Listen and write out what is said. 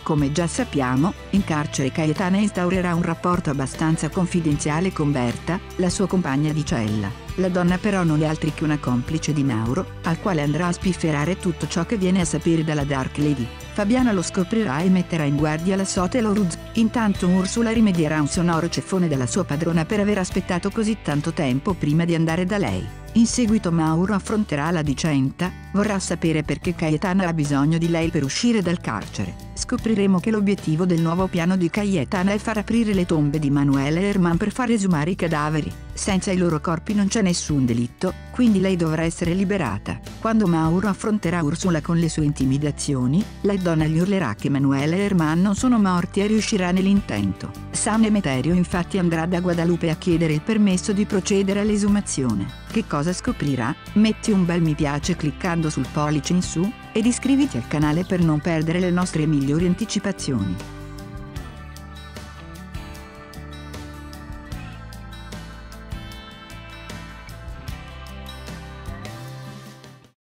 Come già sappiamo, in carcere Cayetana instaurerà un rapporto abbastanza confidenziale con Berta, la sua compagna di cella. La donna però non è altri che una complice di Mauro, al quale andrà a spifferare tutto ciò che viene a sapere dalla Dark Lady. Fabiana lo scoprirà e metterà in guardia la Sot e Loruz. Intanto Ursula rimedierà un sonoro ceffone della sua padrona per aver aspettato così tanto tempo prima di andare da lei. In seguito Mauro affronterà la vicenda, vorrà sapere perché Cayetana ha bisogno di lei per uscire dal carcere. Scopriremo che l'obiettivo del nuovo piano di Cayetana è far aprire le tombe di Manuela e Herman per far esumare i cadaveri. Senza i loro corpi non c'è nessun delitto, quindi lei dovrà essere liberata. Quando Mauro affronterà Ursula con le sue intimidazioni, la donna gli urlerà che Manuela e Herman non sono morti e riuscirà nell'intento. San Emeterio infatti andrà da Guadalupe a chiedere il permesso di procedere all'esumazione. Che cosa scoprirà? Metti un bel mi piace cliccando sul pollice in su, ed iscriviti al canale per non perdere le nostre migliori anticipazioni.